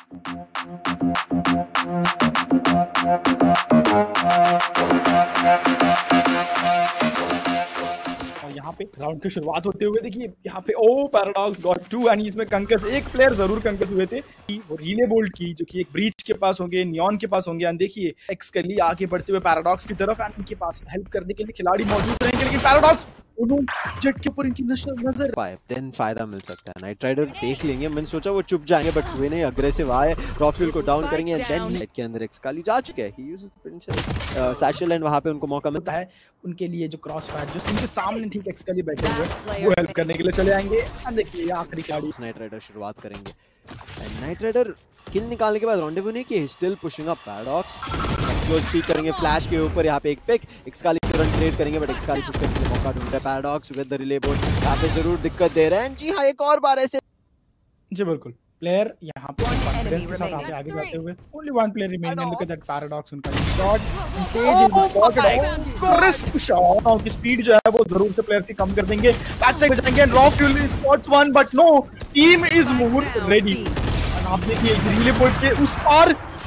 यहाँ पे राउंड की शुरुआत होते हुए देखिए यहाँ पे ओ पैराडॉक्स गॉट 2 एंड इसमें कंकस एक प्लेयर जरूर कंकस हुए थे वो रीले बोल्ट की जो कि एक ब्रीच के पास होंगे नियॉन के पास होंगे एंड देखिए एक्सकली आगे बढ़ते हुए पैराडॉक्स की तरफ एंड उनके पास हेल्प करने के लिए खिलाड़ी मौजूद रहेंगे लेकिन पैराडॉक्स जेट के ऊपर इनकी नजर 5 देन फायदा मिल सकता है। नाइट राइडर देख लेंगे, मैंने सोचा वो चुप जाएंगे बट हुए नहीं, अग्रेसिव आए, रॉफ्यूल को डाउन करेंगे देन नेट के अंदर एक्सकाली जा चुके हैं, he uses princess satchel and वहां पे उनको मौका मिलता है उनके लिए जो क्रॉस फायर जो उनके सामने ठीक एक्सकाली बैठे हुए वो हेल्प करने के लिए चले आएंगे एंड देखिए आखिरी खिलाड़ी नाइट राइडर शुरुआत करेंगे एंड नाइट राइडर किल निकालने के बाद रॉन्डेवू नहीं किए, still pushing up Paradox close peek करेंगे फ्लैश के ऊपर, यहाँ पे एक पिक एक्सकाली तुरंत ट्रेड करेंगे बट एक्सकाली पुश करने के लिए मौका ढूंढ रहा है Paradox with the relay board, यहाँ पे जरूर दिक्कत दे रहे हैं जी हाँ एक और बार ऐसे जी बिल्कुल प्लेयर यहाँ पे कॉन्फिडेंस के साथ आगे जाते हुए only one player remaining and look at that Paradox उनका shot says in the crisp shot और की स्पीड जो है वो जरूर से प्लेयर से कम कर देंगे, बैक साइड जाएंगे and Rawfuel spots one but no team is more ready. आप देखिए रिले बोर्ड के उस पार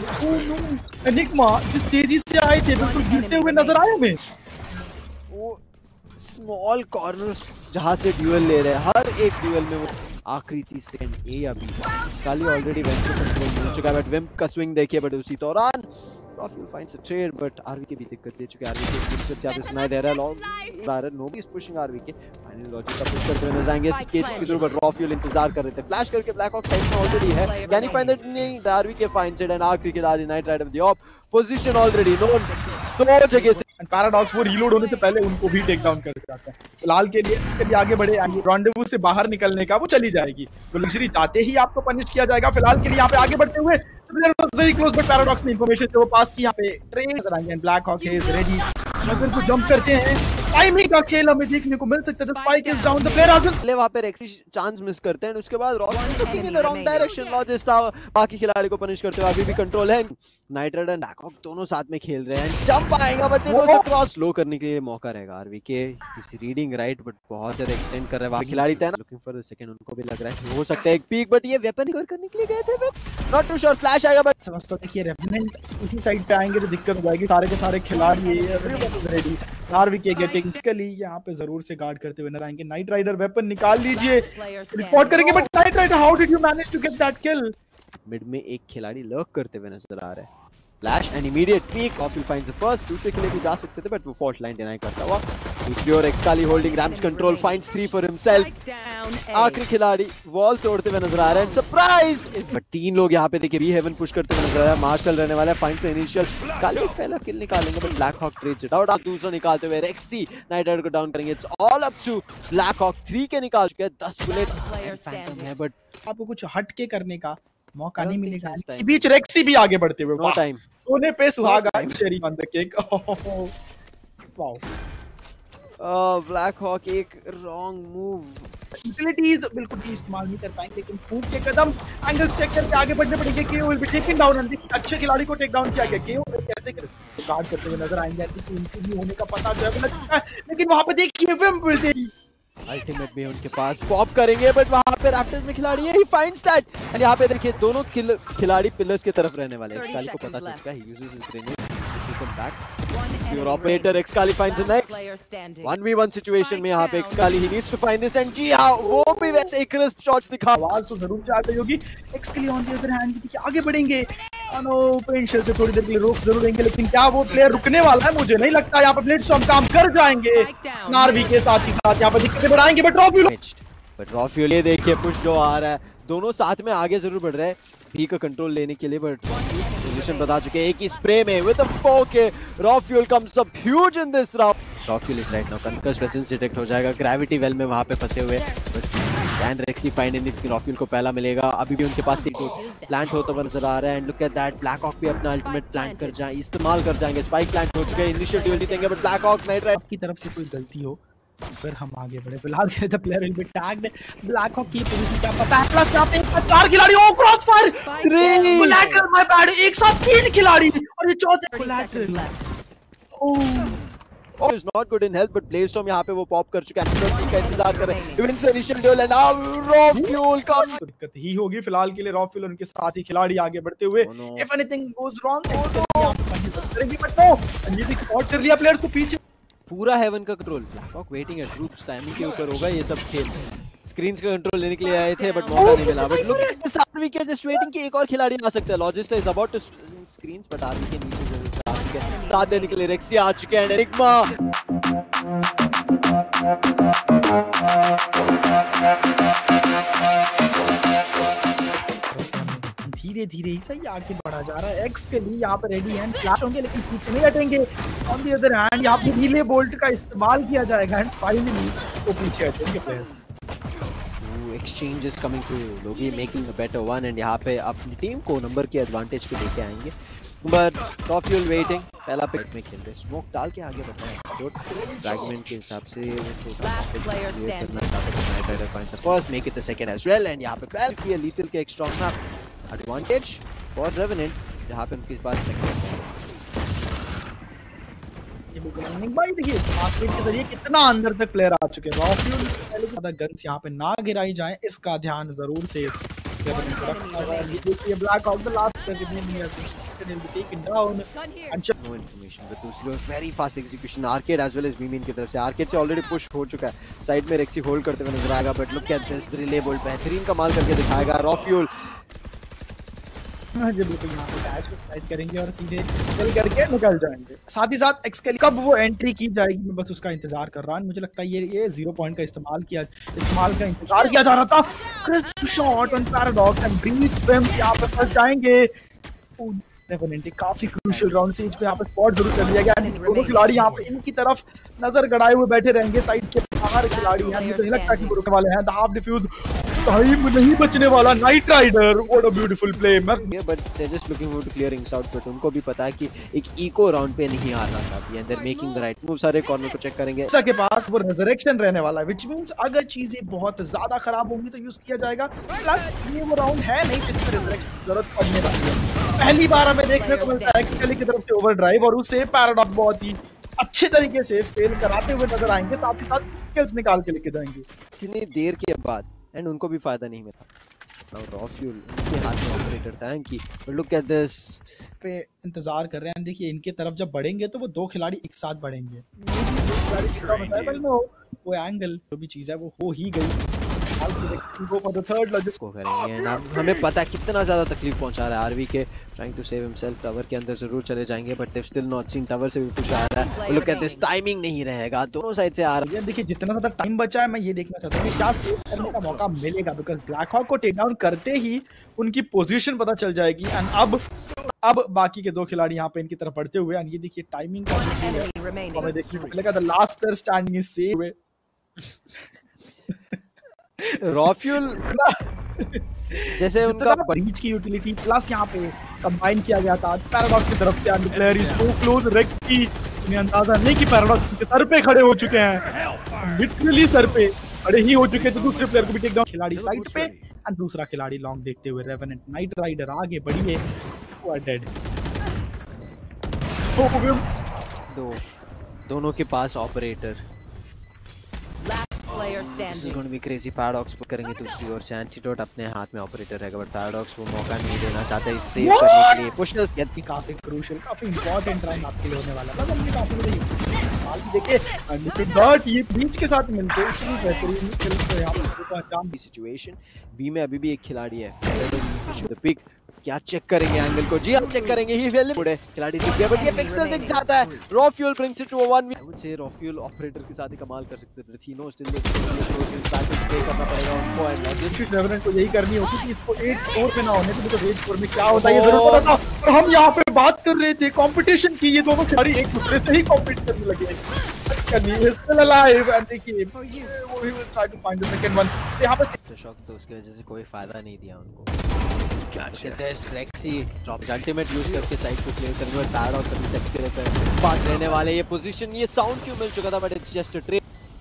एनिग्मा जिस तेजी से आए थे बिल्कुल गिरते हुए नजर आए हमें, वो स्मॉल कॉर्नर्स जहां से ड्यूअल ले रहे हैं, हर एक ड्यूअल में वो आखिरी 30 सेकंड ए अभी एक्सकाली ऑलरेडी वेंचर कंट्रोल मिल चुका है बट विम्प का स्विंग देखिए बट उसी दौरान Rawfuel finds a trade but RV के भी दिक्कत दे चुके हैं, आरवी के कुछ ज्यादा सुनाई दे रहा है लॉन्ग रहा है, नोबडी इज पुशिंग आरवी के फाइनल लॉजिक का पुश करते हुए नजर आएंगे स्केट्स की तरफ बट रॉफ्यूल इंतजार कर रहे थे, फ्लैश करके ब्लैक हॉक साइड में ऑलरेडी है, कैन ही फाइंड दैट नहीं द आरवी के फाइंड्स इट एंड आखिरी खिलाड़ी Night Rider the off position already known दो जगह से एंड पैराडॉक्स वो रीलोड होने से पहले उनको भी टेक डाउन करके जाते हैं, फिलहाल के लिए इसके लिए आगे बढ़े रॉन्डेवू से बाहर निकलने का वो चली जाएगी, तो लग्जरी चाहते ही आपको पनिश किया जाएगा, फिलहाल के लिए यहाँ पे आगे बढ़ते हुए वेरी क्लोज बट पैराडॉक्स ने इंफॉर्मेशन जो पास की यहाँ पे ट्रेन नजर आएंगे and Black Hawk is ready, नजर को जंप करते हैं, टाइमिंग का खेल हमें देखने को मिल सकता है, spike is down the player आगे पहले वहां पे रेक्सी चांस मिस करते हैं उसके बाद Rawfuel in the wrong direction Logist बाकी खिलाड़ी को पनिश करते हुए अभी भी कंट्रोल है, night Rider and Black Hawk दोनों साथ में खेल रहे हैं, जंप आएगा बट वो क्रॉस स्लो करने के लिए मौका रहेगा, आरवी के इज रीडिंग राइट बट बहुत ज्यादा एक्सटेंड कर रहे हैं वहां खिलाड़ी थे ना, लुकिंग फॉर द सेकंड उनको भी लग रहा है हो सकता है एक पीक बट ये वेपन रिकवर करने के लिए गए थे but not too sure, flash आएगा बट समझ तो देखिए रेवेनेंट इसी साइड पे आएंगे तो दिक्कत हो जाएगी, सारे के सारे खिलाड़ी रेडी आरवी के गेटिंग इसके यहाँ पे जरूर से गार्ड करते हुए नजर आएंगे, नाइट राइडर वेपन निकाल लीजिए रिपोर्ट करेंगे but night Rider how did you manage to get that kill, mid में एक खिलाड़ी लर्क करते हुए नजर आ रहा है, flash and immediate peek Rawfuel finds the first, दूसरे के लिए भी जा सकते थे बट वो फॉल्ट लाइन डिनाई करता हुआ, दूसरी ओर Excali holding ramps control finds 3 for himself, आखिरी खिलाड़ी वॉल तोड़ते हुए नजर आ रहे हैं, सरप्राइज बट तीन लोग यहाँ पे देखिए बी हेवन पुश करते हुए नजर आ रहा है, मार्शल रहने वाला है, फाइंड्स इनिशियल एक्सकाली पहला किल निकालेंगे but Black Hawk trades it out, दूसरा निकालते हुए रेक्सी नाइट राइडर को डाउन करेंगे, it's all up to Black Hawk 3 के निकाल चुके हैं, 10 बुलेट है बट आपको कुछ हट के करने का मौका नहीं मिलेगा, इसी बीच रेक्सी भी आगे बढ़ते हुए नो टाइम सोने पे सुहागा cherry on the cake, wow Black Hawk एक रॉन्ग मूव, यूटिलिटीज बिल्कुल भी इस्तेमाल नहीं कर पाएंगे लेकिन फूट के कदम एंगल चेक करके आगे बढ़ने पड़ेंगे, KO will be taken down and अच्छे खिलाड़ी को टेक डाउन किया गया, केओ कैसे करे तो गार्ड करते हुए नजर आएंगे, उनके भी होने का पता जो है लेकिन वहां पे देखिए विम मिलते ही अल्टीमेट भी उनके पास पॉप करेंगे बट वहां पे रैप्टर्स में खिलाड़ी है, ही फाइंड्स दैट एंड यहां पे देखिए दोनों खिलाड़ी पिलर्स की तरफ रहने वाले हैं, एक्सकाली को पता चलता है, he uses his grenade to shoot them back, your operator Excali finds the next 1v1 situation में यहां पे Excali he needs to find this and जी हां वो भी वैसे एक क्रिस्प शॉट्स दिखा, आवाज तो जरूर से आ गई होगी, Excali on the other hand देखिए आगे बढ़ेंगे, नो पेंशल से थोड़ी देर के लिए रोक जरूर देंगे लेकिन क्या वो प्लेयर रुकने वाला है, मुझे नहीं लगता, यहाँ पे ब्लेड स्टॉर्म काम कर जाएंगे, आरवी के साथ ही साथ यहाँ पे दिक्कतें बढ़ाएंगे बट रॉफ्यूल ये देखिए पुश जो आ रहा है, दोनों साथ में आगे जरूर बढ़ रहे हैं बी का कंट्रोल लेने के लिए बट पोजीशन बता चुके हैं, एक ही स्प्रे में with the folk Rawfuel comes up huge in this round, Rawfuel is right now concuss presence detect हो जाएगा, ग्रेविटी वेल में वहां पे फंसे हुए but and Rexy find in Rawfuel को पहला मिलेगा, अभी भी उनके पास प्लांट होता हुआ नजर आ रहा है and look at that Black Hawk भी अपना अल्टीमेट प्लांट कर जाए इस्तेमाल कर जाएंगे, स्पाइक प्लांट हो चुके हैं, इनिशियल ड्यूल देंगे but Black Hawk Night Rider की तरफ से कोई गलती हो फिर हम आगे बढ़े, फिलहाल the player will be tagged, Black Hawk की पोजीशन क्या पता है, प्लस यहां पे 4 खिलाड़ी, oh crossfire 3 collateral, my bad, एक साथ 3 खिलाड़ी और ये चौथे collateral, oh Oh, is not good in health, but Blaystorm यहाँ पे वो पॉप कर चुका है, एंटीडोट का इंतजार कर रहे हैं, wins the initial duel and now Rofuel comes. तो दिक्कत ही होगी फिलहाल के लिए, रॉफ्यूल उनके साथ ही खिलाड़ी आगे बढ़ते हुए, if anything goes wrong, करेंगे बट नो, ये भी स्पॉट कर लिया प्लेयर्स को पीछे, पूरा हेवन का control, Black Hawk waiting at routes, timing के ऊपर होगा ये सब खेल, स्क्रीन्स का कंट्रोल लेने के लिए आए थे बट मौका नहीं मिला, but look at this RV के जस्ट वेटिंग कि एक और खिलाड़ी आ सकता है, Logista is about to screens but RV के नीचे जरूर आ चुके हैं, साथ देने के लिए रेक्सी आ चुके हैं, एनिग्मा धीरे-धीरे ही सही आगे बढ़ा जा रहा है, एक्स के लिए यहाँ पर रेडी है, फ्लैश होंगे लेकिन पीछे नहीं हटेंगे, ऑन द अदर हैंड यहाँ पे रिले बोल्ट का इस्तेमाल किया जाएगा एंड फाइनली वो पीछे हटेंगे players. Exchange is coming through, Logi making a better one and यहाँ पे अपनी टीम को नंबर के एडवांटेज पे लेके आएंगे, बट रॉफ्यूल वेटिंग, पहला पिक में खेल रहे, स्मोक डाल के आगे बढ़ना है, जो फ्रैगमेंट के हिसाब से वो छोटा क्लियर करना चाहता है, night Rider finds the first, make it the second as well and यहाँ पे पहले किया लीथल के एक strong map advantage for Revenant, जहाँ पे उनके पास टेक्निक्स है, ये बिल्कुल भाई देखिए मास्टर के जरिए कितना अंदर तक प्लेयर आ चुके हैं, रॉफ्यूल पहले ज्यादा गन्स यहाँ पे ना गिराई जाए इसका ध्यान जरूर से रेवेनेंट रखना है, ये देखिए ब्लैकहॉक द लास्ट रिमेनिंग है, they'll be taken down and no information, but दूसरी ओर very fast execution, Arcade as well as बीमीन की तरफ से, आर्केड से ऑलरेडी पुश हो चुका है, साइड में रेक्सी होल्ड करते हुए नजर आएगा, but look at this relay bolt बेहतरीन कमाल करके दिखाएगा रॉफ्यूल, जी बिल्कुल यहाँ पे डैश को स्लाइड करेंगे और सीधे चल करके निकल जाएंगे, साथ ही साथ एक्स के लिए कब वो एंट्री की जाएगी मैं बस उसका इंतजार कर रहा हूँ, मुझे लगता है ये 0 पॉइंट का इस्तेमाल का इंतजार किया जा रहा था, crisp shot on Paradox and Breach Wim यहाँ पे फंस जाएंगे, डेफिनेटली काफी क्रूशियल राउंड से पे यहाँ पे स्पॉट जरूर कर लिया गया, दोनों खिलाड़ी यहाँ पे इनकी तरफ नजर गड़ाए हुए बैठे रहेंगे, साइड के बाहर खिलाड़ी हैं, मुझे नहीं लगता कि वो रुकने वाले हैं, द हाफ डिफ्यूज टाइम नहीं बचने वाला, Night Rider what a beautiful play, but they just looking forward to clearing out, but उनको भी पता है कि एक इको राउंड पे नहीं आना चाहती है, they are making the right move, सारे कॉर्नर को चेक करेंगे, के पास वो रिजरेक्शन रहने वाला है, व्हिच मींस अगर चीजें बहुत ज्यादा खराब होंगी तो यूज किया जाएगा, प्लस ये वो राउंड है नहीं जिसमें रिजरेक्शन की जरूरत पड़ने वाली है, पहली बार हमें देखने को मिलता है एक्सकेली की तरफ से ओवरड्राइव और उसे पैराडॉक्स बहुत ही अच्छे तरीके से फेल कराते हुए नजर आएंगे, साथ ही साथ किल्स निकाल के लेके जाएंगे इतनी देर के बाद एंड उनको भी फायदा नहीं मिला, नाउ रॉफ्यूल उनके हाथ में ऑपरेटर था कि लुक एट दिस पे इंतजार कर रहे हैं, देखिए इनके तरफ जब बढ़ेंगे तो वो 2 खिलाड़ी एक साथ बढ़ेंगे, वो एंगल जो भी चीज है वो हो ही गई, को करेंगे ना, हमें पता है कितना ज्यादा तकलीफ पहुंचा रहा है आरवी के, trying to save himself, tower के अंदर जरूर चले जाएंगे but they still not seen, tower से भी कुछ आ रहा है, लुक एट दिस टाइमिंग नहीं रहेगा, दोनों साइड से आ रहा है, देखिए जितना ज्यादा टाइम बचा है मैं ये देखना चाहता हूं कि क्या सेव करने का मौका मिलेगा, बिकॉज़ ब्लैकहॉक को टेक डाउन करते ही उनकी पोजीशन पता चल जाएगी एंड अब बाकी के 2 खिलाड़ी यहाँ पे इनकी तरफ बढ़ते हुए, एंड ये देखिए टाइमिंग का हमें देखने को मिलेगा, the last player standing is save, Roffle जैसे उनका ब्रीच की यूटिलिटी प्लस यहाँ पे कंबाइन किया गया था, पैराडॉक्स की तरफ से and player is so close, Rexy उन्हें अंदाजा नहीं कि पैराडॉक्स उनके सर पे खड़े हो चुके हैं, लिटरली सर पे खड़े ही हो चुके हैं, तो दूसरे प्लेयर को भी टेक डाउन, खिलाड़ी साइड पे एंड दूसरा खिलाड़ी लॉन्ग देखते हुए, रेवेनेंट नाइट राइडर आगे बढ़ी है, वो आर डेड, दोनों के पास operator, This is going to be crazy, Paradox put करेंगे दूसरी ओर से, एंटीडोट अपने हाथ में ऑपरेटर रहेगा बट पैराडॉक्स वो मौका नहीं देना चाहता इस सेव करने के लिए, पुशर्स काफी क्रूशियल काफी इंपॉर्टेंट राउंड आपके लिए होने वाला है, मतलब ये काफी बड़ी देखिए अनलिमिटेड ये बीच के साथ मिलते हैं, इतनी बेहतरीन खेल को यहां पे अंजाम दी सिचुएशन, बी में अभी भी एक खिलाड़ी है, द पिक क्या चेक करेंगे एंगल को, जी आप चेक करेंगे, ही वेल मुड़े खिलाड़ी दिख गया बट ये पिक्सल दिख जाता है, Roffle brings it to a 1v, I would say Roffle operator के साथ ही कमाल कर सकते हैं, रथिनो स्टिल प्ले करना पड़ेगा उनको एंड लॉजिस्टिक रेवेनेंट को यही करनी होगी कि इसको 8-4 पे ना होने तो देखो 8-4 में क्या होता है ये जरूर पता था, और हम यहाँ पे बात कर रहे थे कंपटीशन की, ये दोनों खिलाड़ी एक दूसरे से ही कॉम्पीट करने लगे, still alive and देखिए वो ही will try to find the second one, यहाँ पे शॉक तो उसकी वजह से कोई फायदा नहीं दिया उनको, this Rexy drop ultimate use करके साइड को क्लियर करने में पैराडॉक्स अभी स्टेप्स के रहते पास रहने वाले, ये पोजीशन ये साउंड क्यों मिल चुका था but it's just a trap,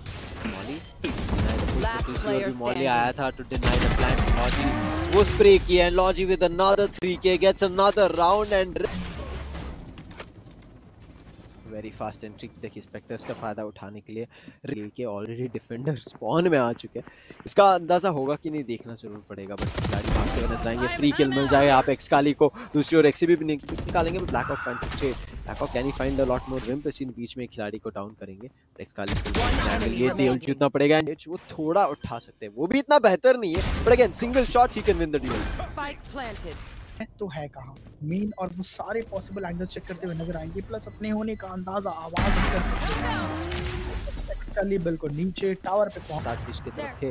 Molly आया था to deny the plan, Lozzy वो स्प्रे किया and Lozzy with another 3k gets another round and very fast entry. देखिए स्पेक्टर्स का फायदा उठाने के लिए के ऑलरेडी डिफेंडर स्पॉन में आ चुके हैं। इसका अंदाजा होगा कि नहीं देखना जरूर पड़ेगा, बट खिलाड़ी भागते हुए नजर आएंगे। फ्री किल मिल जाएगा यहाँ पे एक्सकाली को, दूसरी ओर एक्सीबी भी निकालेंगे। ब्लैक हॉक फाइंड सकते, Blackhawk can he find a lot more Wim. इसी बीच में खिलाड़ी को डाउन करेंगे। एक्सकाली ये डील जीतना पड़ेगा, वो थोड़ा उठा सकते हैं, वो भी इतना बेहतर नहीं है, but again single shot he can win the deal. तो है कहाँ मेन, और वो सारे पॉसिबल एंगल चेक करते हुए नजर आएंगे, प्लस अपने होने का अंदाजा आवाज भी बिल्कुल नीचे टावर पे पहुंच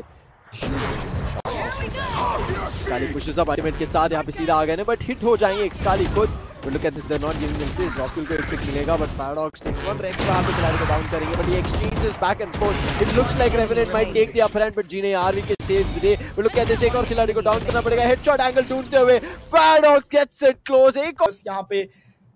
एक्सकाली पुशेस अप आर्गुमेंट के साथ यहाँ पे सीधा आ गए हैं, बट हिट हो जाएंगे एक्सकाली खुद। Look at this, they're not giving them space. Rockfield को एक पिक मिलेगा, but Paradox takes one Rex वहाँ पे खिलाड़ी को डाउन करेंगे, but ये exchanges back and forth. It looks like Revenant might take the upper hand, but Gene RV के saves the day. But look at this, एक और खिलाड़ी को डाउन करना पड़ेगा, headshot angle ढूंढते हुए Paradox gets it close. एक और यहाँ पे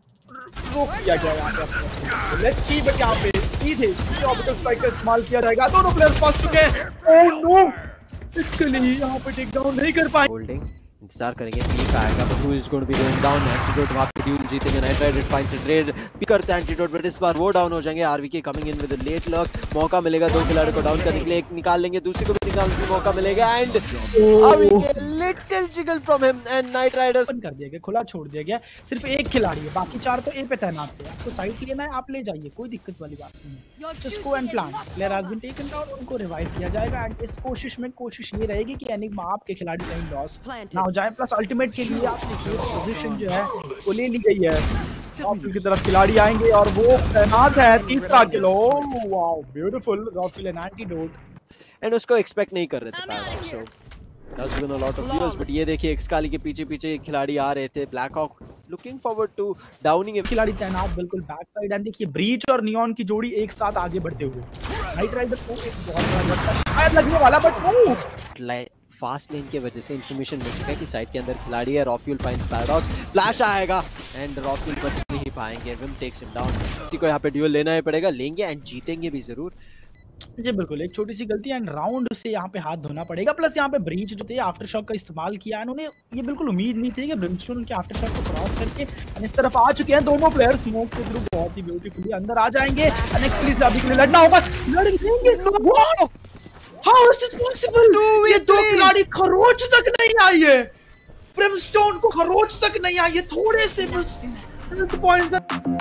रोक दिया गया यहाँ पे। Let's keep it यहाँ पे सीधे ऑर्बिटल स्ट्राइक का इस्तेमाल किया जाएगा। दोनों प्लेयर्स फंस चुके हैं। Oh no! इसलिए यहाँ पे टेक डाउन नहीं कर पाए। Holding. इंतजार करेंगे पीक आएगा, but who is going to be going down? Antidote वहाँ पे ड्यूल जीतेंगे। Knight Rider finds a trade, pick करते हैं एंटीडोट, बट इस बार वो डाउन हो जाएंगे। RVK coming in with a late luck, मौका मिलेगा दो खिलाड़ी को डाउन करने के लिए, एक निकाल लेंगे, दूसरे को भी निकालने का मौका मिलेगा। And RVK little jiggle from him and Knight Rider open कर दिया गया, खुला छोड़ दिया गया। सिर्फ एक खिलाड़ी है, बाकी चार तो ए पे तैनात है। आपको साइड लेना है, आप ले जाइए, कोई दिक्कत वाली बात नहीं है। Just go and plan. Player has been taken down, उनको रिवाइव किया जाएगा। एंड इस कोशिश ये रहेगी कि एनिग्मा आपके खिलाड़ी कहीं लॉस ना हो जाए। प्लस अल्टीमेट के लिए आपने पोजीशन जो है वो ले ली गई है। रॉफिल की तरफ खिलाड़ी आएंगे और वो तैनात है। तीसरा किलो, wow beautiful. Roffle and Antidote, and उसको एक्सपेक्ट नहीं कर रहे थे Paradox, so that's been a lot of duels, but ये देखिए एक्सकाली के पीछे खिलाड़ी आ रहे थे। Blackhawk looking forward to downing खिलाड़ी तैनात बिल्कुल बैक साइड। एंड देखिए ब्रीच और नियॉन की जोड़ी एक साथ आगे बढ़ते हुए। नाइट राइडर को एक बहुत बड़ा झटका शायद लगने वाला, बट वो फास्ट लेन की वजह से इंफॉर्मेशन मिल चुका है कि साइड के अंदर खिलाड़ी है। रॉफिल फाइंड्स पैराडॉक्स, फ्लैश आएगा एंड रॉफिल बच नहीं पाएंगे। Wim takes him down. इसी को यहाँ पे ड्यूल लेना ही पड़ेगा, लेंगे एंड जीतेंगे भी जरूर। जी बिल्कुल, एक छोटी सी गलती एंड राउंड से यहाँ पे हाथ धोना पड़ेगा। प्लस यहाँ पे ब्रीच जो थे आफ्टर शॉक का इस्तेमाल किया, उन्होंने ये बिल्कुल उम्मीद नहीं थी कि ब्रिमस्टोन उनके आफ्टर शॉक को क्रॉस करके इस तरफ आ चुके हैं। दोनों प्लेयर स्मोक के थ्रू बहुत ही ब्यूटीफुली अंदर आ जाएंगे। नेक्स्ट अभी के लिए लड़ना होगा, लड़ेंगे। How is this possible? ये दो खिलाड़ी खरोच तक नहीं आई है, ब्रिमस्टोन को खरोच तक नहीं आई है, थोड़े से बस points.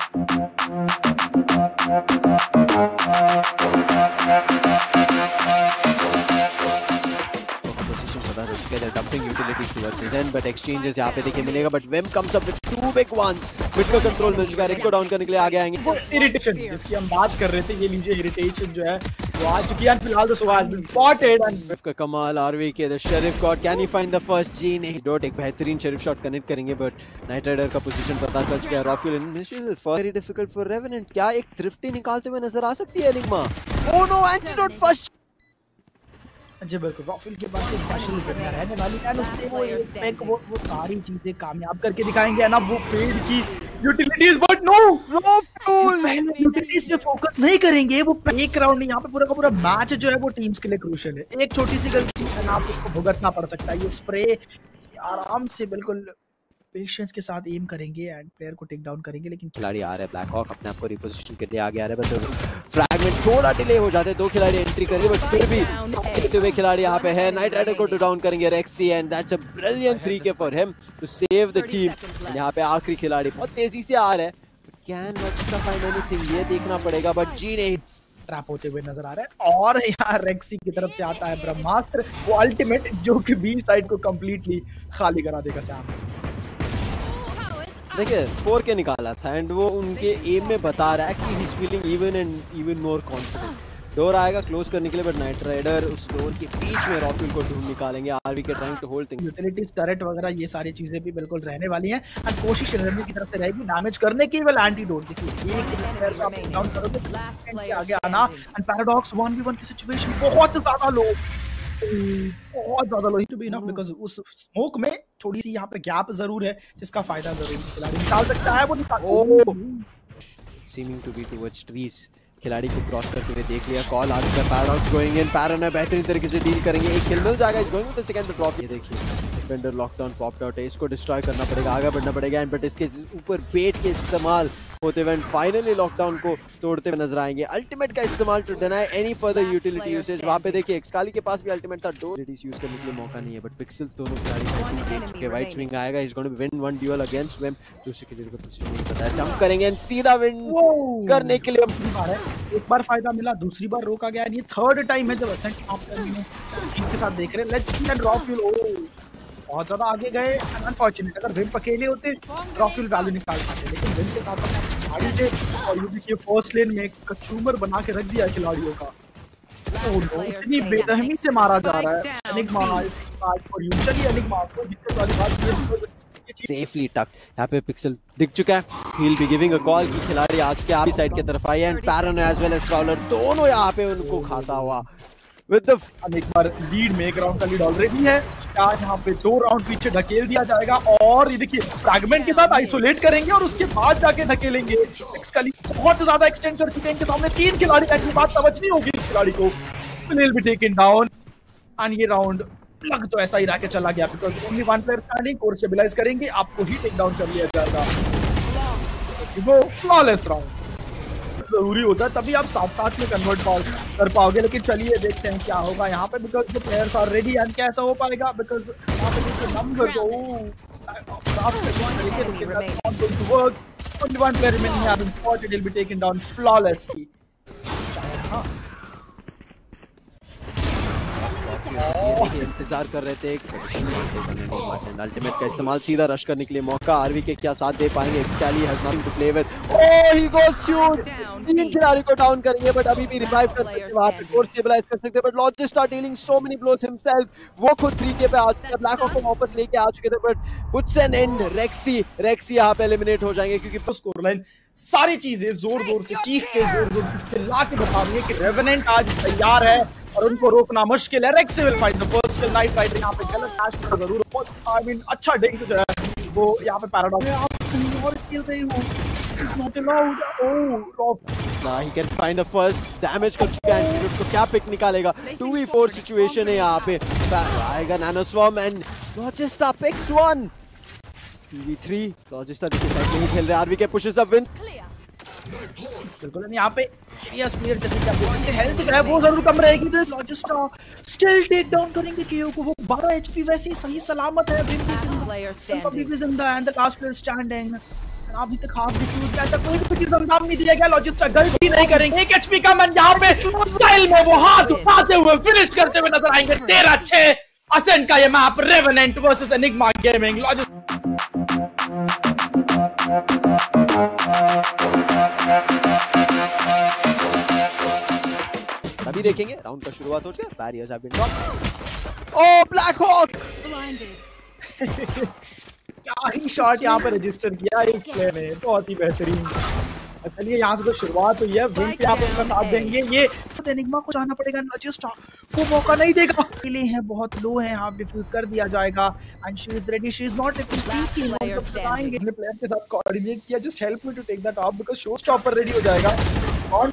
They're dumping utilities towards his end, but exchanges यहाँ पे देखिए मिलेगा, but Vim comes up with two big ones. Mid का कंट्रोल मिल चुका है, रिक को डाउन करने के लिए आगे आएंगे। इरिटेशन जिसकी हम बात कर रहे थे, ये लीजिए इरिटेशन जो है वो आ चुकी है। फिलहाल तो सुहास बिन स्पॉटेड एंड का कमाल RVK the sheriff god, can he find the first जी? नहीं, डॉट एक बेहतरीन शेरिफ शॉट कनेक्ट करेंगे, बट नाइट राइडर का पोजीशन पता चल चुका है। Roffle initial very difficult for Revenant, क्या एक थ्रिफ्टी निकालते हुए नजर आ सकती है Enigma? Oh no, Antidote first. जी बिल्कुल, रॉफिल के पास एक नेशनल जगह रहने वाली है। उससे वो एक पैक वो सारी चीजें कामयाब करके दिखाएंगे ना, वो फेड की utilities. But no, Roffle utilities पे फोकस नहीं करेंगे। वो एक राउंड नहीं, यहाँ पे पूरा का पूरा मैच जो है वो टीम्स के लिए क्रूशियल है। एक छोटी सी गलती है ना, आपको भुगतना पड़ सकता है। ये स्प्रे आराम से बिल्कुल पेशेंस के साथ एम करेंगे एंड प्लेयर को टेक डाउन करेंगे। लेकिन खिलाड़ी आ रहे हैं, ब्लैक हॉक अपने आप को रिपोजिशन के लिए आगे आ रहे हैं, बस फ्रैगमेंट थोड़ा डिले हो जाते हैं। दो खिलाड़ी एंट्री करेंगे, बट फिर भी खेलते हुए खिलाड़ी यहाँ पे है। नाइट राइडर को टू डाउन करेंगे Rexy, and that's a brilliant 3K for him to save the team. यहाँ पे आखिरी खिलाड़ी बहुत तेजी से आ रहा है, कैन नॉट फाइंड एनीथिंग, ये देखना पड़ेगा, बट जी नहीं ट्रैप होते हुए नजर आ रहा है। और यहाँ रेक्सी की तरफ से आता है ब्रह्मास्त्र, वो अल्टीमेट जो कि बी साइड को कंप्लीटली खाली करा देगा सामने। देखिए 4K निकाला था एंड वो उनके एम में बता रहा है कि he is feeling even more confident. Door आएगा क्लोज करने के लिए, बट नाइट राइडर उस डोर के बीच में रॉफिल को ढूंढ निकालेंगे। RVK trying to hold things, utilities turret वगैरह ये सारी चीजें भी बिल्कुल रहने वाली हैं। एंड कोशिश एनर्जी की तरफ से रहेगी डैमेज करने की। वेल एंटीडोट देखिए एक प्लेयर को आप डाउन करोगे के आगे आना। एंड पैराडॉक्स 1v1 की सिचुएशन बहुत ज्यादा लो, बहुत ज्यादा low to be enough, because उस स्मोक में थोड़ी सी यहाँ पे गैप जरूर है जिसका फायदा जरूर खिलाड़ी निकाल सकता है। वो seeming to be towards trees, खिलाड़ी को क्रॉस करते हुए देख लिया। कॉल आ चुका है, पैराडॉक्स गोइंग इन, पैरा ने बेहतरीन तरीके से डील करेंगे। एक किल मिल जाएगा, is going with the second drop. ये देखिए डिफेंडर लॉकडाउन पॉप्ड आउट है, इसको डिस्ट्रॉय करना पड़ेगा, आगे बढ़ना पड़ेगा एंड बट इसके ऊपर बेट के इस्तेमाल होते हुए फाइनली लॉकडाउन को तोड़ते हुए नजर आएंगे। अल्टीमेट का इस्तेमाल to deny any further utility usage. वहां पे देखिए एक्सकाली के पास भी अल्टीमेट था, दो रेडीज यूज करने के लिए मौका नहीं है बट पिक्सेल्स दोनों खिलाड़ी देख चुके। वाइट स्विंग आएगा, is going to win one duel against Wim. दूसरे किलर का पोजीशन नहीं पता है, जंप करेंगे एंड सीधा विन करने के लिए एक बार फायदा मिला, दूसरी बार रोका गया। ये थर्ड टाइम है जब एसेंट के साथ देख रहे हैं। लेट्स ड्रॉप बहुत ज्यादा आगे गए, अनफॉर्चुनेट। अगर विम अकेले होते रॉफिल वैल्यू निकाल पाते, लेकिन विम के साथ खिलाड़ी थे और ये देखिए फर्स्ट लेन में कचूमर बना के रख दिया खिलाड़ियों का। इतनी बेरहमी से मारा जा रहा है। एनिग्मा फॉर यू, चलिए एनिग्मा को दिक्कत वाली बात ये सेफली टक्ड। यहाँ पे पिक्सल दिख चुका है, he will be giving a call कि खिलाड़ी आज के आपकी साइड की तरफ आए एंड पैरन एज वेल एज ट्रॉलर दोनों यहाँ पे उनको खाता हुआ विद द एक बार लीड में, एक राउंड का लीड ऑलरेडी है। क्या यहाँ पे 2 राउंड पीछे ढकेल दिया जाएगा और ये देखिए फ्रैगमेंट के साथ आइसोलेट करेंगे और उसके बाद जाके ढकेलेंगे। एक्सकाली बहुत ज्यादा एक्सटेंड कर चुके हैं, इनके सामने 3 खिलाड़ी हैं, की बात समझनी होगी इस खिलाड़ी को। Will be taken down and ये राउंड लग तो ऐसा ही रह के चला गया because only one player standing. Core stabilize करेंगे, आपको ही टेक डाउन कर लिया जाएगा। वो फ्लॉलेस राउंड जरूरी होता है, तभी आप साथ साथ में कन्वर्ट कर पाओगे। लेकिन चलिए देखते हैं क्या होगा यहाँ पे because the players are ready and कैसा हो पाएगा बिकॉज यहाँ पे देखिए नंबर को only one player remaining has been spotted, he'll be taken down flawlessly. इंतजार कर रहे थे अल्टीमेट का इस्तेमाल, सीधा रश करने के लिए मौका। आरवी के क्या साथ दे पाएंगे? Xcali has nothing to play with. Oh he goes shoot, 3 खिलाड़ी को डाउन करेंगे बट अभी भी रिवाइव कर सकते हैं, वहां पे कोर स्टेबलाइज कर सकते हैं but Logist are dealing so many blows himself. वो खुद 3K पे आ चुके हैं, ब्लैक हॉक को वापस लेके आ चुके थे but puts an end. Rexy यहाँ पे एलिमिनेट हो जाएंगे क्योंकि स्कोर लाइन सारी चीजें जोर जोर से चीख के जोर जोर से चिल्ला के बता रही है कि रेवेनेंट आज तैयार है और उनको रोकना मुश्किल है। Rexy will fight the first kill. Knight Rider यहाँ पे गलत कैश पर जरूर आई मीन अच्छा डिंग जो है वो यहाँ पे पैराडॉक्स आप और खेल रहे हो, not allowed. Oh he can find the first damage कर चुका है, उसको क्या पिक निकालेगा। 2v4 सिचुएशन है यहाँ पे, आएगा नैनोस्वर्म एंड लॉजिस्टा पिक्स 1 2v3। लॉजिस्टा देखिए साइड में ही खेल रहे हैं, आरवी के पुशेस अप विन बिल्कुल यहाँ पे एरियास क्लियर करने की अपनी हेल्थ जो है वो जरूर कम रहेगी। This Logista still take down करेंगे केओ को, वो 12 एचपी वैसे ही सही सलामत है। अभी भी जिंदा है, द लास्ट प्लेयर स्टैंडिंग। अभी तक हाफ डिफ्यूज ऐसा कोई भी चीज अंदाज नहीं दिया गया। लॉजिस्टा गलती नहीं करेंगे, 1 एचपी का मन यहाँ पे स्टाइल में वो हाथ उठाते हुए फिनिश करते हुए नजर आएंगे। 13-6 असेंट का ये map, Revenant versus Enigma Gaming. अभी देखेंगे राउंड का शुरुआत हो चुका है, barriers have been dropped. Oh Blackhawk क्या ही शॉट यहाँ पे रजिस्टर किया इस प्लेयर ने, बहुत ही बेहतरीन। चलिए यहाँ से तो शुरुआत हुई है, विन पे आप उनका साथ देंगे। ये तो एनिग्मा को जाना पड़ेगा, लॉजिस्टा वो मौका नहीं देगा। किले हैं बहुत लो हैं, हाफ डिफ्यूज कर दिया जाएगा and she is ready, she is not taking अपने प्लेयर के साथ कोऑर्डिनेट किया, just help me to take that off because show stopper ready हो जाएगा। और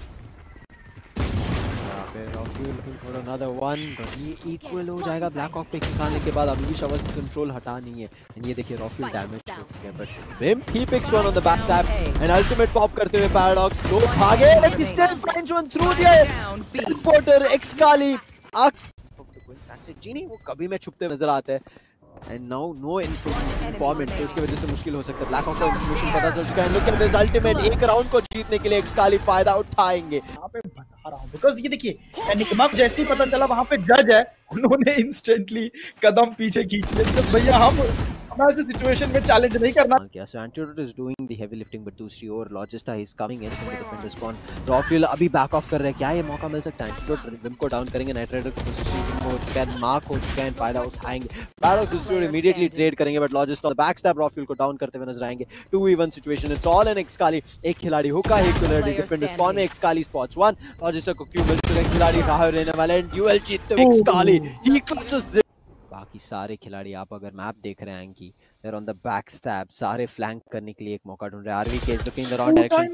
looking for another one but ये इक्वल हो जाएगा ब्लैक हॉक पिक निकालने के बाद। अभी भी शवर्स कंट्रोल हटा नहीं है एंड ये देखिए रॉफिल डैमेज हो चुके हैं but Wim he picks one on the back stab and ultimate pop करते हुए पैराडॉक्स दो भागे लेकिन स्टिल फ्रेंच वन थ्रू दिया पोर्टर एक्सकाली जीनी वो कभी में छुपते नजर आते हैं एंड नाउ नो इन्फॉर्मेंट, तो उसकी वजह से मुश्किल हो सकता है। ब्लैक हॉक को इन्फॉर्मेशन पता चल चुका है, लुक एट दिस अल्टीमेट। एक राउंड को जीतने के लिए एक्सकाली फायदा उठाएंगे। यहाँ पे बता रहा हूँ बिकॉज़ ये देखिए एनिग्मा को जैसे ही पता चला वहाँ पे जज है, उन्होंने इंस्टेंटली कदम पीछे खींच लिए तो भैया हम ऐसे सिचुएशन में चैलेंज नहीं करना। So Antidote is doing the heavy lifting but दूसरी ओर लॉजिस्टा is coming in from the defender spawn। रॉफिल अभी बैक ऑफ कर रहे हैं, क्या ये मौका मिल सकता है? Antidote विम को डाउन करेंगे, नाइट राइडर को पोजीशन हो चुका है, मार्क हो चुका है, फायदा उठाएंगे। पैराडॉक्स दूसरी ओर इमीडिएटली ट्रेड करेंगे but Logista back stab Roffle को डाउन करते हुए नजर आएंगे। 2v1 situation, it's all in Xcali. एक खिलाड़ी हुका है, एक खिलाड़ी डिफेंडर स्पॉन में, एक्सकाली स्पॉट्स 1। लॉजिस्टा को क्यों मिल चुका है, खिलाड़ी रहा रहने वाला है, ड्यूल जीतते हुए एक्सकाली ही क्लचेस। बाकी सारे खिलाड़ी आप अगर मैप देख रहे हैं कि they're on the back stab, सारे फ्लैंक करने के लिए एक मौका ढूंढ रहे हैं। आरवी के is looking in the wrong direction।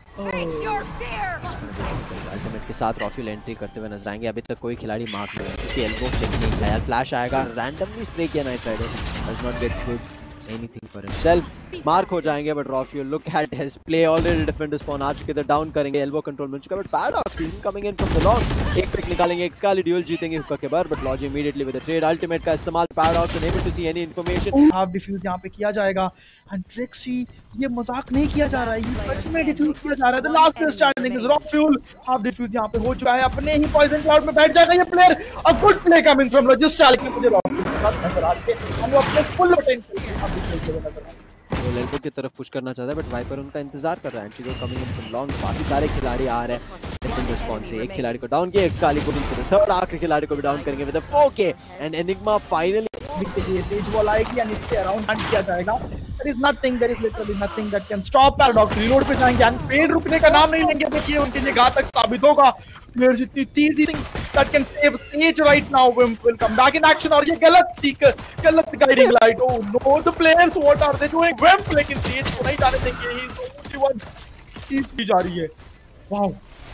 Ultimate के साथ रॉफिल एंट्री करते हुए नजर आएंगे। अभी तक कोई खिलाड़ी मार्क नहीं है। उसकी एल्बो चेक नहीं किया यार, फ्लैश आएगा, रैंडमली स्प्रे किया Knight Rider, does not get good anything for himself. Mark हो जाएंगे but Roffle look at his play, already defender spawn आ चुके थे, डाउन करेंगे, एल्बो कंट्रोल मिल चुका है but Paradox is coming in from the long, एक पिक निकालेंगे, एक्सकाली ड्यूल जीतेंगे हुक्का के बार but Lozzy immediately with the trade ultimate का इस्तेमाल, Paradox unable to see any information, half defuse यहां पे किया जाएगा एंड ट्रिक्सी, ये मजाक नहीं किया जा रहा है, ये सच में डिफ्यूज किया जा रहा है, the last player standing is Roffle, half defuse यहां पे हो चुका है, अपने ही पॉइजन क्लाउड में बैठ जाएगा ये player, a good play coming from logistic, मुझे रॉफियल के साथ नजर आ रही है, हम अपने फुल पोटेंशियल के साथ खेलते हुए नजर आ रहे हैं, वो एल्बो की तरफ पुश करना चाहता है बट वाइपर उनका इंतजार कर रहा है, Antidote coming in from long, बाकी सारे खिलाड़ी आ रहे हैं डिफरेंट रिस्पांस से, एक खिलाड़ी को डाउन किया, एक्सकाली को थर्ड आखिरी खिलाड़ी को भी डाउन करेंगे with 4K and Enigma finally देखिए तेज बॉल आएगी एंड इसके अराउंड हंट किया जाएगा, there is nothing, there is literally nothing that can stop Paradox, reload पे जाएंगे एंड फेड रुकने का नाम नहीं लेंगे, देखिए उनके लिए घातक साबित होगा, प्लेयर्स इतनी तेजी that can save stage right now, Wimp will come back in action और ये गलत सीकर, गलत guiding light, oh no the players what are they doing, Wimp लेकिन stage को नहीं जाने देंगे, he is the only one, चीज भी जा रही है, wow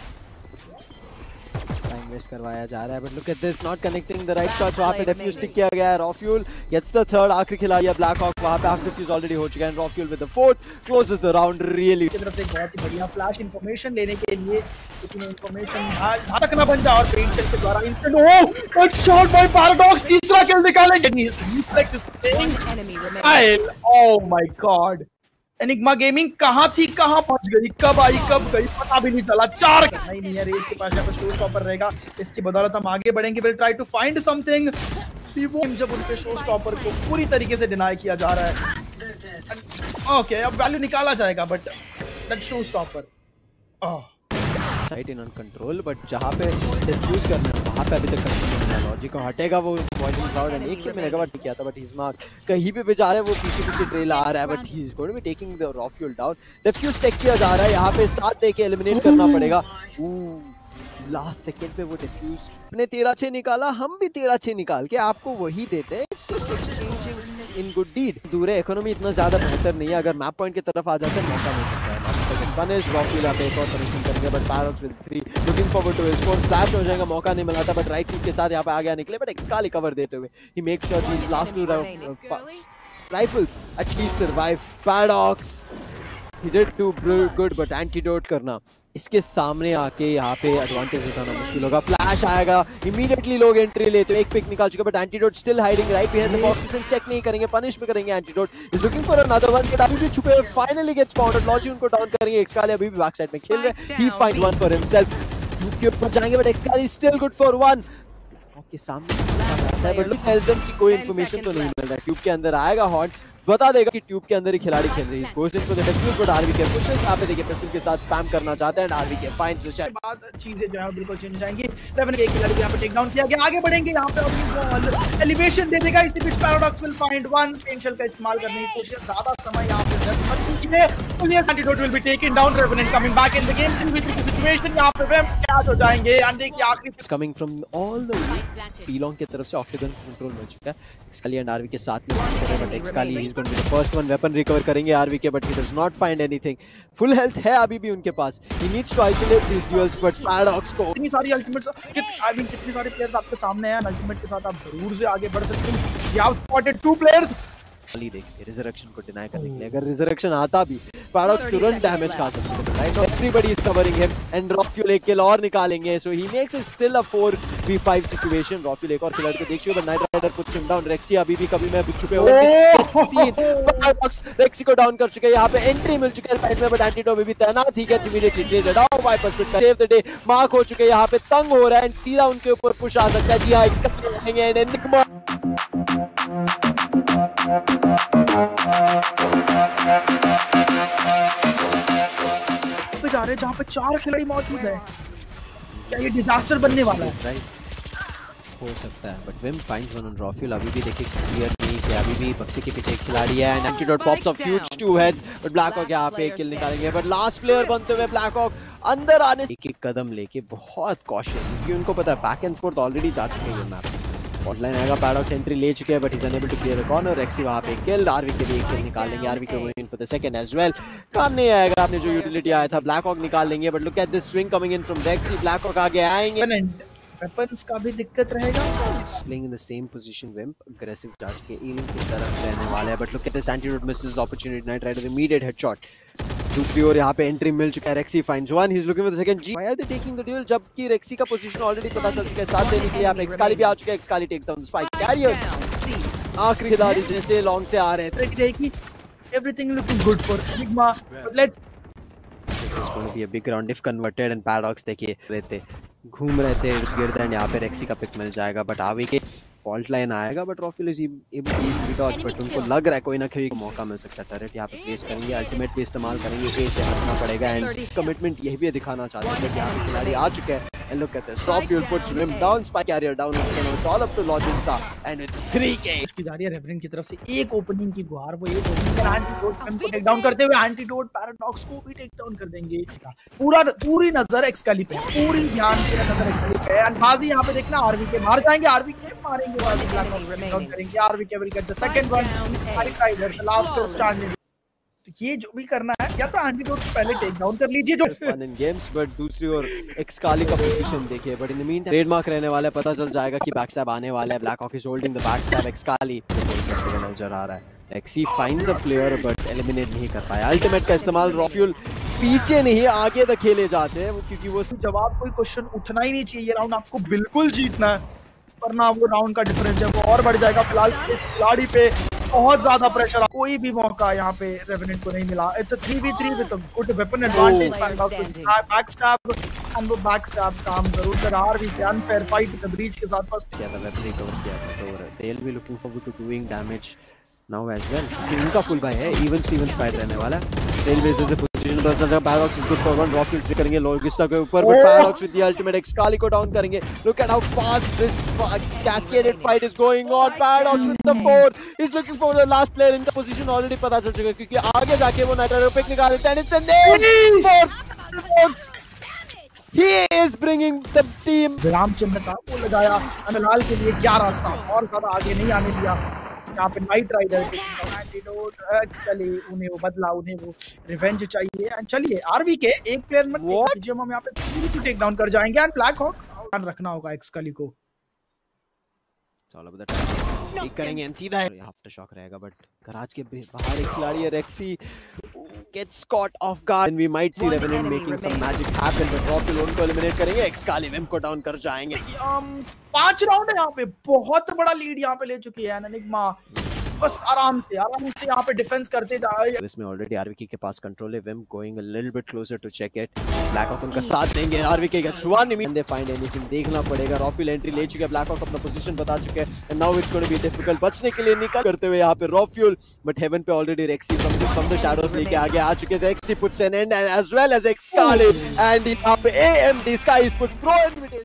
टाइम वेस्ट करवाया जा रहा है but look at this, not connecting the right shot, वहां पे डिफ्यूज टिक किया गया है, रॉफ्यूल गेट्स द थर्ड आखिरी खिलाड़ी है ब्लैक हॉक, वहां पे हाफ डिफ्यूज ऑलरेडी हो चुका है, Roffle with the fourth closes the round really, की तरफ से बहुत ही बढ़िया फ्लैश इंफॉर्मेशन लेने के लिए, इतनी इंफॉर्मेशन घातक ना बन जाए और पेंट के द्वारा instant, oh good shot by Paradox, तीसरा किल निकालेंगे, reflex is playing, oh my god, Enigma Gaming कहां थी, कहां पहुंच गई, कब आई कब गई पता भी नहीं चला, चार नहीं है, रेस के पास यहाँ पर शो स्टॉपर रहेगा, इसकी बदौलत हम आगे बढ़ेंगे, will try to find something, जब उनके शो स्टॉपर को पूरी तरीके से डिनाई किया जा रहा है, ओके अब वैल्यू निकाला जाएगा but that show stopper site in control but जहां पे डिफ्यूज करना है वहां पे अभी तक कंट्रोल नहीं है, लॉजिक को हटेगा वो पॉइजन क्लाउड एंड एक किल मिलेगा बट किया था बट हिज मार्क कहीं पे जा रहा है, वो पीछे पीछे ट्रेल आ रहा है but he is going to be taking the Rofil down, defuse take किया जा रहा है, यहां पे 7 देके एलिमिनेट करना पड़ेगा, लास्ट सेकंड पे वो डिफ्यूज अपने 13-6 निकाला, हम भी 13-6 निकाल के आपको वही देते हैं, it's just exchanging in good deed, दूर है, इकोनॉमी इतना ज्यादा बेहतर नहीं है, अगर मैप पॉइंट की तरफ आ जाते हैं मौका मिल सकता है, पनिश रॉफ्यूल यहां पे एक और पनिशमेंट करेंगे but Paradox with 3 looking forward to score, flash हो जाएगा, मौका नहीं मिला था बट राइट क्लिक के साथ यहां पे आ गया निकले बट एक्सकाली कवर देते हुए he make sure he last two rifles at least survive, Paradox he did do good but Antidote करना इसके सामने आके यहाँ पे एडवांटेज उठाना मुश्किल होगा, फ्लैश आएगा, इमीडिएटली लोग एंट्री लेते हैं, एक पिक निकाल चुके but Antidote still hiding right behind the boxes, check नहीं करेंगे, पनिश भी करेंगे, Antidote is looking for another one, but अभी भी छुपे हुए फाइनली गेट्स फाउंड, लॉजी उनको डाउन करेंगे, एक्सकाली अभी भी बैक साइड में खेल रहे हैं, he find one for himself, tube के ऊपर जाएंगे but Excali still good for one, के सामने बट लुक एल्दम की कोई इंफॉर्मेशन तो नहीं मिल रहा है, ट्यूब के अंदर आएगा हॉट, बता देगा कि ट्यूब के अंदर ही खिलाड़ी खेल रही है, गोस्ट इनको the defuse but RVK pushes, यहां पे देखिए पेसिल के साथ स्पैम करना चाहते हैं and RVK finds the shot, बाद चीजें जो है बिल्कुल चेंज हो जाएंगी, 11 के खिलाड़ी यहां पे टेक डाउन किया गया, आगे बढ़ेंगे यहां पे और बॉल एलिवेशन दे देगा, इसी बीच Paradox will find one, potential का इस्तेमाल करने की कोशिश, ज्यादा समय यहां पे मत कीजिए, police Antidote will be taken down, Revenant coming back in the game with the situation, यहां पे वेम कैच हो जाएंगे एंड देखिए आखिरी coming from all the way पीलोंग की तरफ से ऑक्टेगन कंट्रोल मिल चुका है, एक्सकाली एंड आरवी के साथ में पुश कर रहे हैं but Excali is going to be the first one, weapon recover करेंगे RVK but he does not find anything, full health है अभी भी उनके पास, he needs to isolate this duels but Paradox को इतनी सारी अल्टीमेट्स आई मीन कितने सारे प्लेयर्स आपके सामने हैं, अल्टीमेट के साथ आप जरूर से आगे बढ़ सकते हैं, यू हैव स्पॉटेड 2 प्लेयर्स, देखिए रिजरेक्शन को डिनाई करने के लिए, अगर रिजरेक्शन आता भी पैराडॉक्स तुरंत डैमेज खा सकते हैं right, everybody is covering him and Rofil एक किल और निकालेंगे, so he makes it still a 4v5 situation, Rofil एक और खिलाड़ी को देखिए but night Rider puts him down, Rexy अभी भी कभी मैं छुपे हुए पैराडॉक्स रेक्सी को डाउन कर चुके हैं, यहां पे एंट्री मिल चुका है साइड में बट एंटीडोट भी तैनात ही है, immediately traded out, Vipers will save the day, mark हो चुके हैं, यहां पे तंग हो रहा है एंड सीधा उनके ऊपर पुश आ सकता है, जी हां एक्सकम करेंगे एंड एनिग्मा पे जा रहे हैं जहां पे 4 खिलाड़ी मौजूद है, क्या ये डिजास्टर बनने वाला है, राइट हो सकता है but Vim finds one on Rofil, अभी भी देखिए क्लियर नहीं कि अभी भी बक्से के पीछे एक खिलाड़ी है and Antidote pops a huge 2 head but Black Hawk यहां पे एक किल निकालेंगे बट लास्ट प्लेयर बनते हुए ब्लैक हॉक अंदर आने से एक कदम लेके बहुत कॉशियस, क्योंकि उनको पता है बैक एंड फोर्थ ऑलरेडी जा चुके हैं मैप, हॉटलाइन आएगा, पैराडॉक्स एंट्री ले चुके हैं but is unable to clear the corner, Rexy वहां पे किल, आरवी के लिए एक किल निकाल लेंगे, RVK going for the second as well, काम नहीं आएगा, आपने जो यूटिलिटी आया था ब्लैक हॉक निकाल लेंगे but look at this swing coming in from Rexy, Black Hawk आगे आएंगे वेपन्स का भी दिक्कत रहेगा। Playing in the same position, Wimp aggressive charge के एलिंग की तरफ रहने वाले हैं, but look at this antidote misses opportunity. Knight Rider immediate headshot. दूसरी ओर यहाँ पे एंट्री मिल चुका है, रेक्सी finds one, he's looking for the second G. Why are they taking the duel जबकि रेक्सी का पोजीशन ऑलरेडी पता चल चुका है, साथ देने के लिए यहाँ पे एक्सकाली भी आ चुका है, एक्सकाली takes down this fight carrier. आखिरी खिलाड़ी जैसे लॉन्ग से आ रहे थे। Everything looking good for Enigma, but let's This is going to be a big round if converted and Paradox देखिए रहते घूम रहे थे इर्द-गिर्द एंड यहाँ पे रेक्सी का पिक मिल जाएगा, but RVK fault line आएगा, but Rofil is able to easily dodge, but उनको लग रहा है कोई ना कोई मौका मिल सकता है। टर्रेट यहाँ पे प्लेस करेंगे, अल्टीमेट भी इस्तेमाल करेंगे, ए से हटना पड़ेगा एंड कमिटमेंट यही भी दिखाना चाहते हैं कि यहाँ पे खिलाड़ी आ चुके हैं। And look at this, Rofil puts him down, spike carrier down, it's all up to Logista and with 3K की जा रही है रेवरेंट की तरफ से एक ओपनिंग की गुहार, वो एक ओपनिंग का एंटीडोट को टेक डाउन करते हुए एंटीडोट पैराडॉक्स को भी टेक डाउन कर देंगे। पूरी नजर एक्सकाली पे, पूरी ध्यान से नजर एक्सकाली पे एंड बाजी यहाँ पे देखना आरवी के मार जाएंगे, आरवी के मारेंगे, बाजी ब्लैक डाउन करेंगे, RVK will get the second one, Night Rider the last standing. ये जो भी करना है या तो एंटीडोट को पहले टेक डाउन कर लीजिए जो इन गेम्स, बट दूसरी ओर एक्सकाली का पोजीशन देखिए, but in the mean trademark रहने वाला है, पता चल जाएगा कि बैकस्टैब आने वाला है। Black Hawk is holding the backstab, Excali नजर आ रहा है, Exy finds a player but eliminate नहीं कर पाया। अल्टीमेट का इस्तेमाल, रॉफ्यूल पीछे नहीं आगे तक खेले जाते हैं क्योंकि वो जवाब कोई क्वेश्चन उठना ही नहीं चाहिए, ये राउंड आपको बिल्कुल जीतना है वरना वो राउंड का डिफरेंस है वो और बढ़ जाएगा। फिलहाल इस खिलाड़ी पे बहुत ज्यादा प्रेशर, कोई भी मौका यहाँ पे रेवेनेंट को नहीं मिला। It's a 3v3 with a good weapon advantage, backstab and वो बैकस्टैब काम जरूर कर रहा है। भी अनफेयर फाइट द ब्रीच के साथ फर्स्ट किया था, वेपन रिकवर किया था, तो they will be looking forward to doing damage now as well. इनका फुल बाय है, इवन स्टीवन फाइट रहने वाला है। रेलवे से पोजीशन पर चल रहा है, Paradox is good for one, rock trick करेंगे लॉजिस्टा के ऊपर, but Paradox with the ultimate Excali को डाउन करेंगे। Look at how fast this cascaded fight is going on, Paradox with the 4 is looking for the last player, इनका position already पता चल चुका है क्योंकि आगे जाके वो नाइट राइडर पिक निकाल लेते हैं। It's a name, he is bringing the team। विराम चिन्ह था वो लगाया अनलाल के लिए, 11 साल और ज्यादा आगे नहीं आने दिया। यहाँ पे नाइट राइडर एंटीडोट एक्चुअली उन्हें वो बदला, उन्हें वो रिवेंज चाहिए। एंड चलिए आरवी के एक प्लेयर मत कीजिए, हम यहाँ पे 3 टेक डाउन कर जाएंगे एंड ब्लैक हॉक ध्यान रखना होगा एक्सकाली को। ठीक करेंगे एंड सीधा आफ्टर शॉक रहेगा, बट गराज के बाहर एक खिलाड़ी है, Rexy gets caught off guard and we might see Revenant making some magic happen, but Rofil उनको एलिमिनेट करेंगे, एक्सकाली विम को डाउन कर जाएंगे। 5 राउंड है यहाँ पे, बहुत बड़ा लीड यहाँ पे ले चुकी है एनिग्मा, बस आराम से यहाँ पे डिफेंस करते जाए। इसमें ऑलरेडी आरवीके के पास कंट्रोल है, Vim going a little bit closer to check it, Black Hawk उनका साथ देंगे, आरवीके का छुआ नहीं दे फाइंड एनीथिंग, देखना पड़ेगा। रॉफिल एंट्री ले चुके हैं, ब्लैक हॉक अपना पोजीशन बता चुके हैं and now it's going to be difficult बचने के लिए निकल करते हुए यहाँ पे रॉफ्यूल, बट हेवन पे already Rexy from the shadows लेके आगे आ चुके थे। Rexy puts an end as well as Excali and यहाँ पे AMD sky put pro invitation.